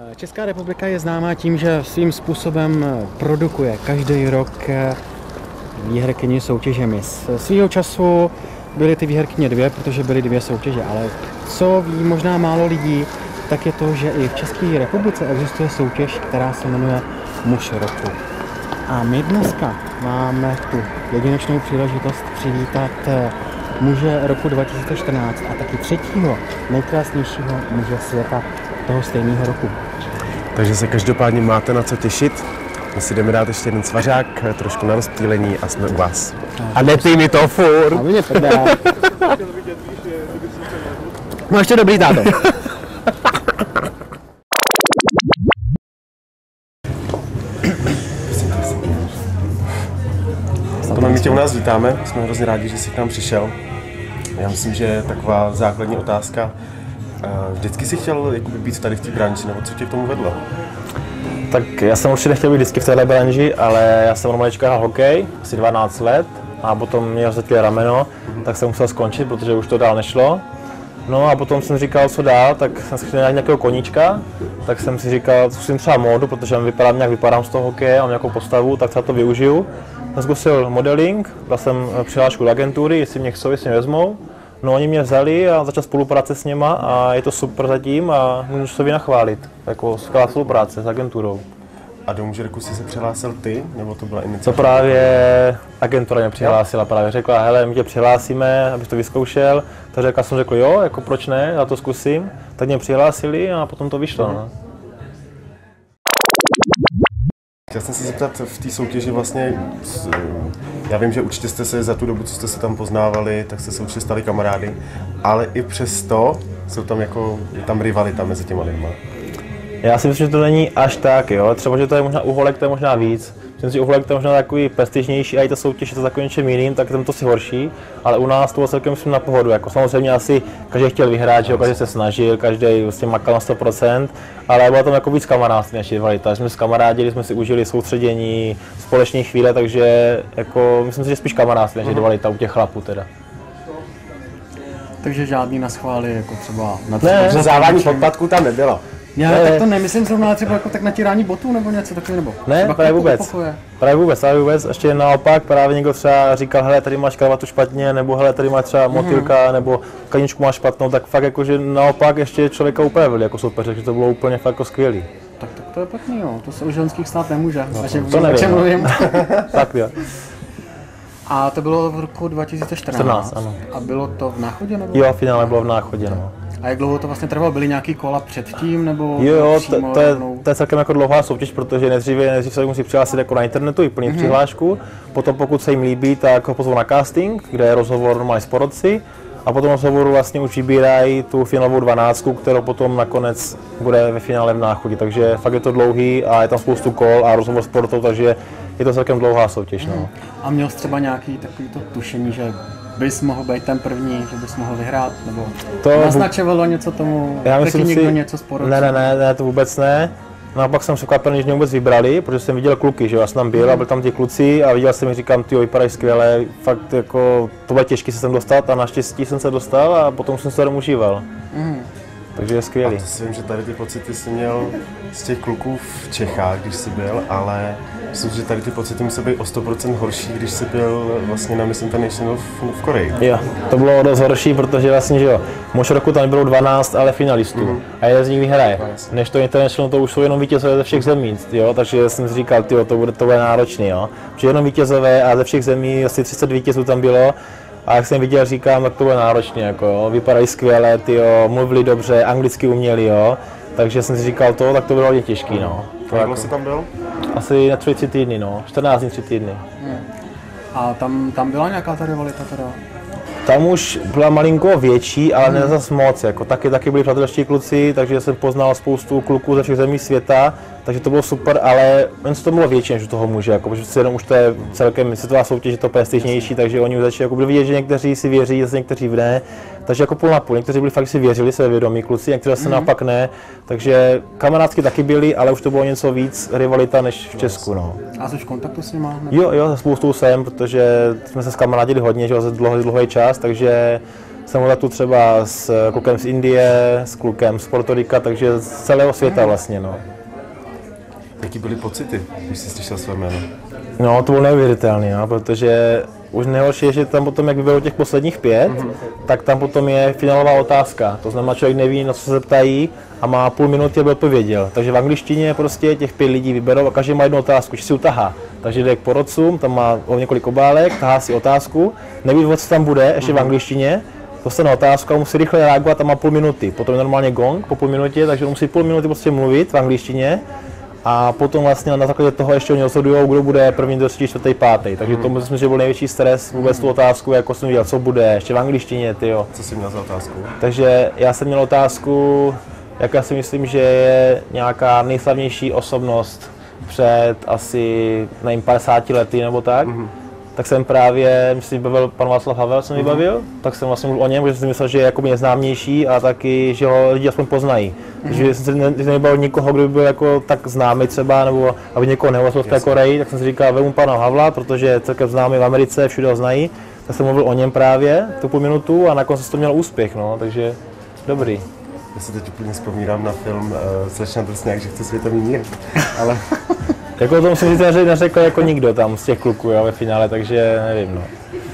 Česká republika je známá tím, že svým způsobem produkuje každý rok výherkyni soutěžemi. Svýho času byly ty výherkyně dvě, protože byly dvě soutěže, ale co ví možná málo lidí, tak je to, že i v České republice existuje soutěž, která se jmenuje Muž roku. A my dneska máme tu jedinečnou příležitost přivítat muže roku 2014 a taky třetího nejkrásnějšího muže světa toho stejného roku. Takže se každopádně máte na co těšit. My si jdeme dát ještě jeden svařák, trošku na rozptýlení a jsme u vás. A nepij mi to furt! A mě prdá. No ještě dobrý, táto. Tohle, my tě u nás vítáme, jsme hrozně rádi, že jsi k nám přišel. Já myslím, že je taková základní otázka. Vždycky jsi chtěl být tady v té branži, nebo co tě k tomu vedlo? Tak já jsem určitě nechtěl být vždycky v téhle branži, ale já jsem od malička hrál hokej, asi 12 let a potom mě rozhodlo rameno, tak jsem musel skončit, protože už to dál nešlo. No a potom jsem říkal, co dál, tak jsem si chtěl nějakého koníčka, tak jsem si říkal, zkusím třeba módu, protože nějak vypadám z toho hokeje, mám nějakou postavu, tak třeba to využiju. Jsem zkusil modeling, dal jsem přihlášku do agentury, jestli mě chcou, jestli mě vezmou. No oni mě vzali a začal spolupráce s něma a je to super zatím a můžu se vynachválit, jako skvělá spolupráce s agenturou. A do Muže roku jsi se přihlásil ty, nebo to byla iniciativa? To právě agentura mě přihlásila, právě řekla, hele, my tě přihlásíme, abys to vyzkoušel. Takže já jsem řekl, jo, jako proč ne, já to zkusím. Tak mě přihlásili a potom to vyšlo. No. Chtěl jsem se zeptat v té soutěži vlastně, já vím, že určitě jste se za tu dobu, co jste se tam poznávali, tak jste se určitě stali kamarády, ale i přesto jsou tam je tam rivalita mezi těma lidma. Já si myslím, že to není až tak, jo. Třeba, že to je možná u holek, to je možná víc. Myslím si, že u holek to je možná takový prestižnější a i ta soutěž je to takovým něčím jiným, tak tam to si horší, ale u nás to bylo celkem myslím na pohodu. Jako samozřejmě asi každý chtěl vyhrát, že jo, každý se snažil, každý vlastně makal na 100%, ale bylo tam jako víc kamarádství než rivalita. Jsme se kamarádili, jsme si užili soustředění, společné chvíle, takže jako myslím si, že spíš kamarádství než rivalita u těch chlapů teda. Takže žádný naschvály, jako třeba na Závání podpadku tam nebylo. Já tak to nemyslím zrovna, ale třeba jako tak natírání botů nebo něco takového, nebo? Ne, právě vůbec. Právě vůbec. Ještě naopak, právě někdo třeba říkal, hele, tady máš kravatu špatně, nebo hele, tady máš třeba motýlka, nebo kaničku máš špatnou, tak fakt jakože naopak ještě člověka upravili jako soupeř, takže to bylo úplně fakt jako skvělý. Tak to je pěkný, jo, to se u ženských stát nemůže, to nevím, mluvím. Tak jo. A to bylo v roku 2014, ano. A bylo to v Náchodě, nebo? Jo, finále bylo v Náchodě, no. A jak dlouho to vlastně trvalo? Byly nějaký kola předtím, nebo jo, to je celkem jako dlouhá soutěž, protože nejdřív se musí přihlásit jako na internetu i plnit přihlášku, potom pokud se jim líbí, tak ho pozvou na casting, kde je rozhovor normálně s porodci a potom rozhovoru vlastně už vybírají tu finálovou 12, kterou potom nakonec bude ve finále v Náchodě, takže fakt je to dlouhý a je tam spoustu kol a rozhovor s porotou, takže je to celkem dlouhá soutěž. No. A měl jsi třeba nějaký takovýto tušení, že bys mohl být ten první, že bys mohl vyhrát, nebo to naznačovalo něco tomu, taky někdo něco z porodců? Ne, to vůbec ne. No a pak jsem překvapený, že mě vůbec vybrali, protože jsem viděl kluky, že já jsem tam byl a byl tam ti kluci a viděl jsem, říkám, ty vypadají skvěle, fakt jako to bylo těžké se sem dostat a naštěstí jsem se dostal a potom jsem se tam užíval. Takže je skvělý. A to si vím, že tady ty pocity jsi měl z těch kluků v Čechách, když jsi byl, ale myslím, že tady ty pocity musí být o 100% horší, když jsi byl vlastně na Miss International v Koreji. Jo, to bylo dost horší, protože vlastně, že jo, Muž roku tam bylo 12, ale finalistů a jeden z nich vyhraje. Než to International, to už jsou jenom vítězové ze všech zemí, jo, takže jsem si říkal, tyjo, to bude náročný, jo. Protože jenom vítězové a ze všech zemí asi 30 vítězů tam bylo. A jak jsem viděl, říkám, tak to bude náročné, jako jo, vypadají skvěle, tyjo, mluvili dobře, anglicky uměli, jo, takže jsem si říkal tak to bylo hodně těžký, no. A jak jsi tam byl? Asi na 3 týdny, no, 14 dní, 3 týdny. A tam byla nějaká ta rivalita teda? Tam už byla malinko větší, ale ne zas moc, jako taky byli přátelští kluci, takže jsem poznal spoustu kluků ze všech zemí světa, takže to bylo super, ale jen to bylo větší než u toho muže, jako, protože jenom už to je celkem světová soutěž, je to prestižnější, takže oni už začali jako vidět, že někteří si věří, zase někteří ne, takže jako půl na půl, někteří byli fakt si věřili, sebevědomí kluci, někteří se naopak ne, takže kamarádky taky byli, ale už to bylo něco víc rivalita než v Česku, no. A jsi v kontaktu s nima? Jo, se spoustou jsem, protože jsme se skamarádili hodně, že jo, za dlouhý čas, takže jsem byl tu třeba s klukem z Indie, s klukem z Puerto Rica, takže z celého světa vlastně, no. Jaký byly pocity, když jsi slyšel své jméno? No, to bylo neuvěřitelné, no, protože už nejhorší je, že tam potom, jak vyberou těch posledních 5, tak tam potom je finálová otázka. To znamená, člověk neví, na co se ptají a má půl minuty, aby odpověděl. Takže v angličtině prostě těch 5 lidí vyberou a každý má jednu otázku, že si utahá. Takže jde k porodcům, tam má několik obálek, tahá si otázku, neví, co tam bude, ještě v angličtině, dostane otázku a musí rychle reagovat a má půl minuty. Potom je normálně gong po půl minutě, takže musí půl minuty prostě mluvit v angličtině. A potom vlastně na základě toho ještě oni rozhodují, kdo bude první, druhý, čtvrtý, pátý. Takže to myslím, že byl největší stres vůbec tu otázku, jako jsem viděl, co bude, ještě v angličtině, tyjo. Co jsi měl za otázku? Takže já jsem měl otázku, jaká si myslím, že je nějaká nejslavnější osobnost před asi, nevím, 50 lety nebo tak. Tak jsem právě, myslím, bavil pan Václav Havel, jsem vybavil, tak jsem vlastně mluvil o něm, protože jsem si myslel, že je jakoby neznámější a taky, že ho lidi aspoň poznají. Takže jsem si nebavil nikoho, kdo by byl jako tak známý třeba, nebo aby někoho neuvazil v té Koreji, tak jsem si říkal, vemu pana Havla, protože je celkem známý v Americe, všude ho znají. Tak jsem mluvil o něm právě tu půl minutu a nakonec to měl úspěch, no, takže dobrý. Já si teď úplně vzpomínám na film Slečna Drsňák, že chce světový mír, ale... Jako to musím říct, že neřekl jako nikdo tam z těch kluků, jo, ve finále, takže nevím, no.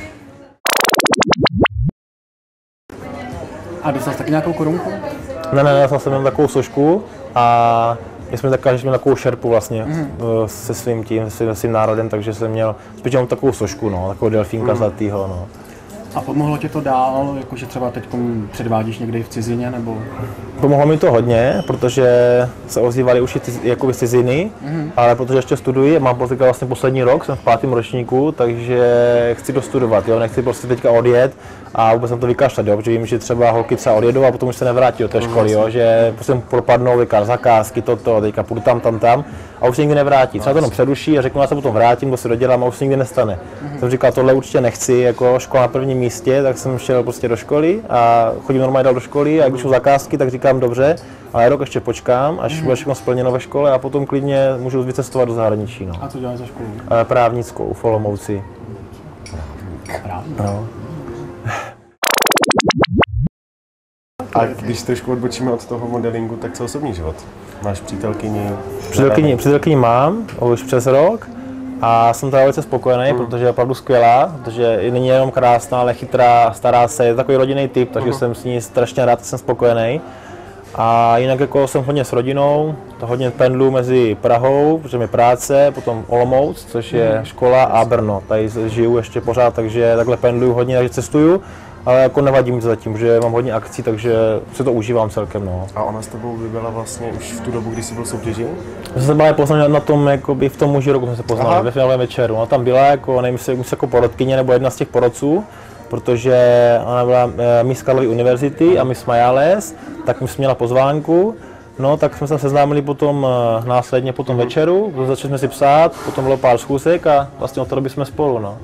A dostal jsi taky nějakou korunku? Ne, dostal jsem jenom takovou sošku a my jsme že měl takovou šerpu vlastně se svým národem, takže jsem měl spíš jenom takovou sošku, no, takovou delfínka zlatýho, no. A pomohlo ti to dál, jakože třeba teď předvádíš někde v cizině, nebo? Pomohlo mi to hodně, protože se ozývali už i z ciziny, ale protože ještě studuji, mám vlastně poslední rok, jsem v 5. ročníku, takže chci dostudovat, jo, nechci prostě teďka odjet a vůbec jsem to vykašlat, jo, protože vím, že třeba holky třeba odjedou a potom už se nevrátí do té školy, jo, že prostě propadnou zakázky, teďka půjdu tam a už se nikdy nevrátí. Třeba to jenom přeruší a řeknu, já se potom vrátím, to si dodělám a už se nikdy nestane. Jsem říkal, tohle určitě nechci, jako škola na prvním místě, tak jsem šel prostě do školy a chodím normálně dál do školy a když jsou zakázky, tak říkám dobře, ale rok ještě počkám, až bude všechno splněno ve škole a potom klidně můžu vycestovat do zahraničí. No. A co děláš za školu? Právnickou v Olomouci. No. A když trošku odbočíme od toho modelingu, tak co osobní život? Máš přítelkyni? Přítelkyni mám už přes rok a jsem teda velice spokojený, protože je opravdu skvělá, protože není jenom krásná, ale chytrá, stará se, je takový rodinný typ, takže jsem s ní strašně rád, jsem spokojený. A jinak jako jsem hodně s rodinou, to hodně pendlu mezi Prahou, protože mi práce, potom Olomouc, což je škola, a Brno. Tady žiju ještě pořád, takže takhle pendluju hodně, takže cestuju, ale jako nevadí mi to zatím, že mám hodně akcí, takže si to užívám celkem. No. A ona s tebou byla vlastně už v tu dobu, kdy jsi byl soutěží? My jsme se byli poznali na tom, jakoby v tom muži roku jsme se poznali, ve finálovém večeru. Ona tam byla jako, nevím, jestli jako porodkyně nebo jedna z těch porodců, protože ona byla Miss Karlovy univerzity a Miss Majales, tak mi měla pozvánku. No, tak jsme se seznámili potom následně po tom večeru, začali jsme si psát, potom bylo pár schůzek a vlastně od té doby jsme spolu. No.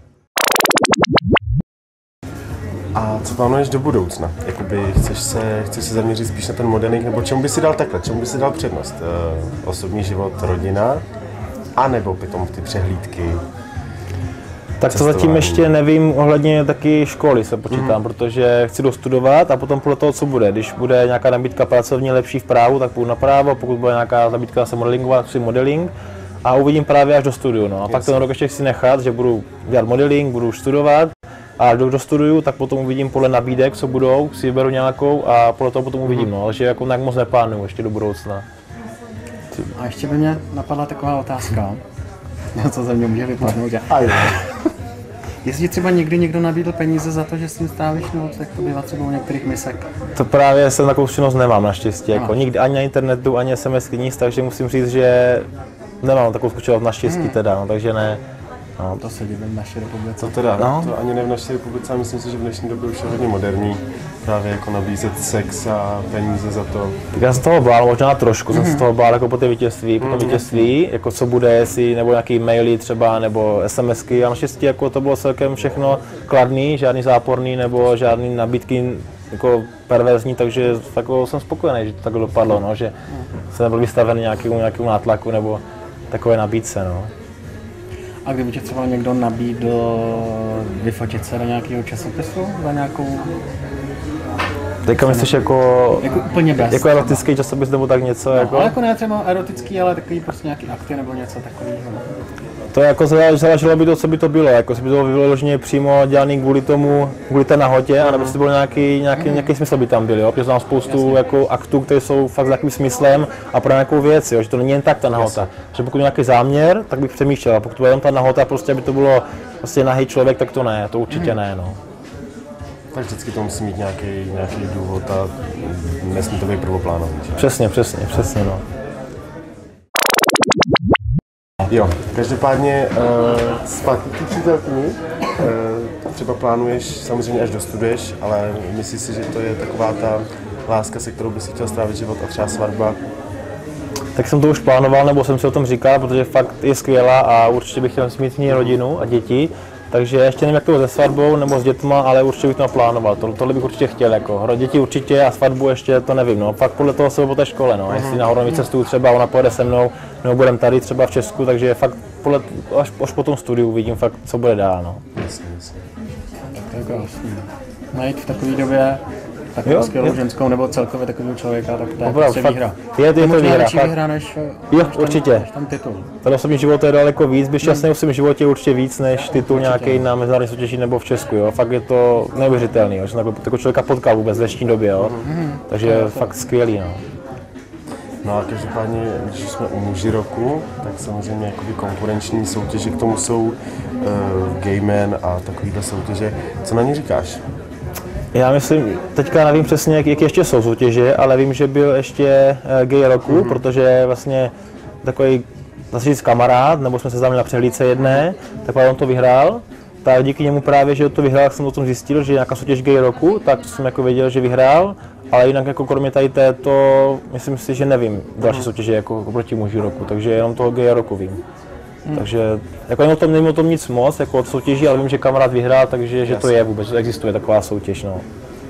A co plánuješ do budoucna? Jakoby chceš se zaměřit spíš na ten modeling, nebo čemu by si dal takhle, čemu by si dal přednost? Osobní život, rodina, anebo potom ty přehlídky? Tak to zatím ještě nevím, ohledně taky školy se počítám, protože chci dostudovat a potom podle toho, co bude. Když bude nějaká nabídka pracovní lepší v právu, tak půjdu na právo, pokud bude nějaká nabídka zase modelingová, tak si modeling a uvidím právě až do studiu. No. A pak ten rok ještě chci nechat, že budu dělat modeling, budu studovat a když dostuduju, tak potom uvidím podle nabídek, co budou, si vyberu nějakou a podle toho potom uvidím, no. Takže jako nějak moc neplánuju ještě do budoucna. A ještě by mě napadla taková otázka, co ze mě může vypadnout, že jestli třeba někdo nabídl peníze za to, že s tím strávíš noc, tak to bývá třeba u některých misek. To právě jsem takovou zkušenost nemám naštěstí, jako nikdy ani na internetu, ani SMS-ky nic, takže musím říct, že nemám takovou zkušenost naštěstí teda, no, takže ne. No. To se divím v naší republice. To teda, to ani ne v naší republice, ale myslím si, že v dnešní době už je hodně moderní, právě jako nabízet sex a peníze za to. Tak já jsem toho bál, možná trošku, jsem se toho bál jako po tom vítězství, jako co bude, jestli nebo nějaký maily třeba, nebo SMSky a naštěstí jako to bylo celkem všechno kladný, žádný záporný nebo žádný nabídky jako perverzní, takže jako jsem spokojený, že to takhle dopadlo, no, že jsem nebyl vystaven nějakému nátlaku nebo takové nabídce. No. A kdyby tě třeba někdo nabídl vyfotit se do nějakého časopisu za nějakou... Teďka myslíš jako úplně bez. jako erotický časopis nebo tak něco? No, jako? ale jako ne třeba erotický, ale takový prostě nějaký akty nebo něco takového. To jako záleželo by to, co by to bylo, jako by to bylo vyloženě přímo dělaný kvůli té nahotě, anebo by to byl nějaký smysl by tam byl, jo? Protože tam spoustu jako aktů, které jsou fakt s takovým smyslem a pro nějakou věc, jo? Že to není jen tak ta nahota. Že pokud nějaký záměr, tak bych přemýšlel, a pokud to jenom ta nahota, prostě aby to bylo prostě nahý člověk, tak to ne, to určitě ne, no. Tak vždycky to musí mít nějaký důvod a nesmí to být prvoplánový. Přesně, no. Jo, každopádně zpátky k přítelkyni, třeba plánuješ, samozřejmě až dostuduješ, ale myslíš si, že to je taková ta láska, se kterou bys si chtěl strávit život a třeba svatba? Tak jsem to už plánoval, nebo jsem si o tom říkal, protože fakt je skvělá a určitě bych chtěl mít s ní rodinu a děti. Takže ještě nevím, jak to bude se svatbou nebo s dětma, ale určitě bych to naplánoval. Tohle bych určitě chtěl, jako děti určitě a svatbu ještě to nevím. No. Fakt podle toho se po té škole, no. Jestli náhodou vycestuju třeba, ona pojede se mnou, nebo budeme tady třeba v Česku, takže fakt až po tom studiu vidím fakt, co bude dál. No. Jasně. Tak to je krásný. Najít v takové době takovou skvělou ženskou nebo celkově takového člověka, tak to je prostě výhra. Je to výhra. Výhra než určitě. Než tam titul. Ten osobní život je daleko víc, být šťastný v svém životě je určitě víc než titul nějaký na mezinárodní soutěži nebo v Česku. Jo. Fakt je to neuvěřitelný, jo. Že jsem takového člověka potkal vůbec v dnešní době. Jo. Takže je fakt skvělý. No. No a každopádně, když jsme u muži roku, tak samozřejmě jakoby konkurenční soutěže k tomu jsou Gay Man a takovýhle soutěže. Co na ně říkáš? Já myslím, teďka nevím přesně, jak ještě jsou soutěže, ale vím, že byl ještě Gay roku, protože vlastně takový zase říct kamarád, nebo jsme se znali na přehlídce jedné, tak on to vyhrál. Tak díky němu právě, že to vyhrál, jsem o tom zjistil, že je nějaká soutěž Gay roku, tak jsem jako věděl, že vyhrál. Ale jinak jako kromě tady této, myslím si, že nevím další soutěže jako proti muži roku, takže jenom toho Gay roku vím. Takže jako nevím o tom nic moc, jako od soutěží, ale vím, že kamarád vyhrál, takže že to je vůbec, že existuje taková soutěž. No.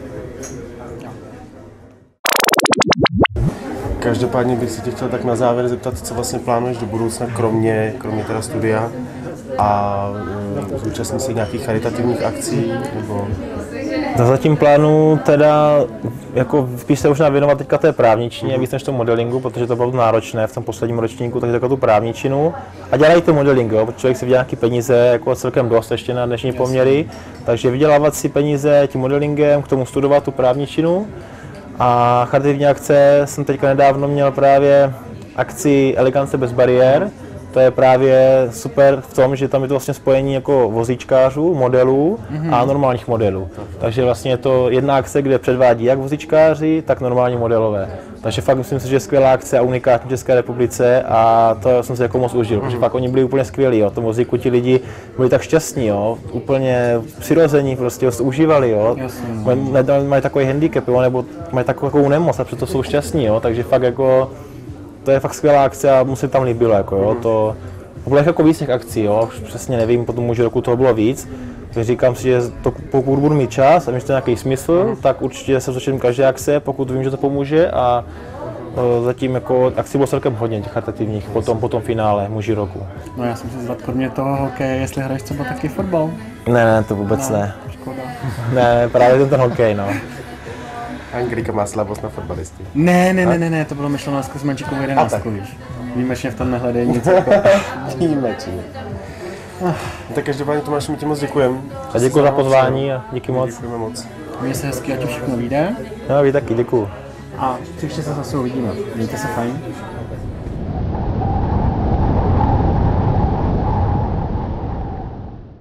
Každopádně bych si tě chtěl tak na závěr zeptat, co vlastně plánuješ do budoucna, kromě teda studia a zúčastní se nějakých charitativních akcí nebo... Zatím plánu teda jako spíš se možná věnovat teďka té právničině víc než tomu modelingu, protože to bylo náročné v tom posledním ročníku, takže takovou tu právničinu. A dělají to modeling, jo, protože člověk si vydělá nějaké peníze jako celkem dost ještě na dnešní poměry, takže vydělávat si peníze tím modelingem, k tomu studovat tu právničinu. A charitativní akce jsem teďka nedávno měl právě akci Elegance bez bariér. To je právě super v tom, že tam je to vlastně spojení jako vozíčkářů, modelů a normálních modelů. Takže vlastně je to jedna akce, kde předvádí jak vozíčkáři, tak normální modelové. Takže fakt myslím si, že je skvělá akce a unikátní v České republice a to jsem si jako moc užil, protože fakt oni byli úplně skvělí, jo. V tom vozíku ti lidi byli tak šťastní, jo. Úplně přirození, prostě ho užívali, jo. Mají takový handicap, jo, nebo mají takovou nemoc a přesto jsou šťastní, jo. Takže fakt jako to je fakt skvělá akce a mu se tam líbilo, jako jo, to bylo jako víc těch akcí, jo, přesně nevím, po tom muži roku toho bylo víc, takže říkám si, že to, pokud budu mít čas a mít to nějaký smysl, tak určitě se zúčastním každé akce, pokud vím, že to pomůže a zatím jako akcí bylo celkem hodně těch charitativních, po tom finále muži roku. No já jsem se zvat, kromě toho hokeje, jestli hraješ třeba taky fotbal? Ne, to vůbec ne. Škoda. Ne, právě ten hokej, no. Anglika má slabost na fotbalisty. Ne, to bylo myšleno s Mančíkovou 11, víš. Výjimečně v tom nehledají nic jako... Výjimečně. Tak každopádně Tomáši, my ti moc děkujeme. A děkuji za pozvání a díky moc. Děkujeme moc. Měj se hezky, ať ti všechno vyjde. No, vy taky, děkuji. A příště se zase uvidíme. Mějte se fajn.